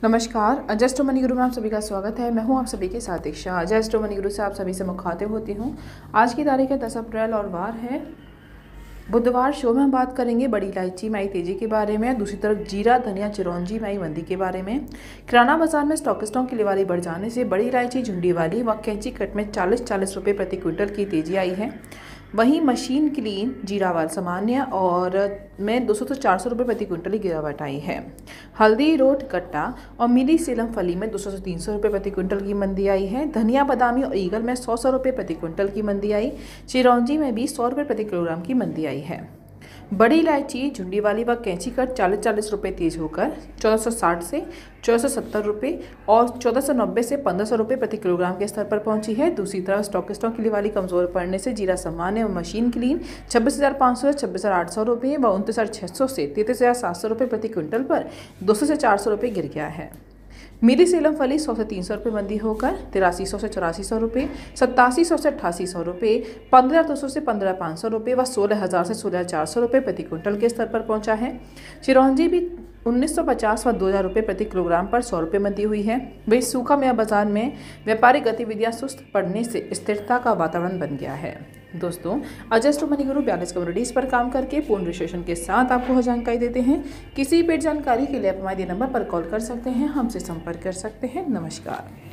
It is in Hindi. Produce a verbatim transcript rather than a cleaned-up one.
नमस्कार, अजय स्टो मनी गुरु में आप सभी का स्वागत है। मैं हूं आप सभी के साथ दीक्षा। अजय स्टो मनी गुरु से आप सभी से मुखातिब होती हूं। आज की तारीख है दस अप्रैल और वार है बुधवार। शो में हम बात करेंगे बड़ी इलायची माई तेजी के बारे में, दूसरी तरफ जीरा धनिया चिरौंजी माई मंदी के बारे में। किराना बाजार में स्टॉकिस्टों की लेवाली बढ़ जाने से बड़ी इलायची झुंडी वाली व कैंची कट में चालीस चालीस रुपये प्रति क्विंटल की तेजी आई है। वहीं मशीन क्लीन जीरावाल सामान्य और में दो सौ से चार सौ रुपये प्रति क्विंटल की गिरावट आई है। हल्दी रोड कट्टा और मिली सेलम फली में दो सौ से तीन सौ रुपये प्रति क्विंटल की मंदी आई है। धनिया बादामी और ईगल में सौ सौ रुपये प्रति क्विंटल की मंदी आई। चिरौंजी में भी सौ रुपये प्रति किलोग्राम की मंदी आई है। बड़ी इलायची झुंडी वाली व कैंची कट चालीस चालीस रुपये तेज होकर चौदह सौ साठ से चौदह सौ सत्तर रुपये और चौदह सौ नब्बे से पंद्रह सौ रुपये प्रति किलोग्राम के स्तर पर पहुंची है। दूसरी तरफ स्टॉकिस्टों की लेवाली कमजोर पड़ने से जीरा सामान्य और मशीन क्लीन छब्बीस हज़ार पाँच सौ से छब्बीस हज़ार आठ सौ रुपये व उनतीस हज़ार छः सौ से तैंतीस हज़ार सात सौ रुपये प्रति क्विंटल पर दो सौ से चार सौ रुपये गिर गया है। मिली सेलम फली सौ से तीन सौ रुपये मंदी होकर तिरासी सौ से चौरासी सौ रुपये, सत्तासी सौ से अट्ठासी सौ रुपये, पंद्रह दो सौ से पंद्रह पाँच सौ रुपये व सोलह हज़ार से सोलह चार सौ रुपये प्रति क्विंटल के स्तर पर पहुंचा है। चिरौंजी भी उन्नीस सौ पचास व दो हज़ार रुपये प्रति किलोग्राम पर सौ रुपये मंदी हुई है। वही सूखा मेवा बाजार में व्यापारिक गतिविधियां सुस्त पड़ने से स्थिरता का वातावरण बन गया है। दोस्तों, अजय स्टो मनी गुरु बयालीस कम्युनिटीज़ पर काम करके पूर्ण विश्लेषण के साथ आपको जानकारी देते हैं। किसी पेड जानकारी के लिए आप हमारे नंबर पर कॉल कर सकते हैं, हमसे संपर्क कर सकते हैं। नमस्कार।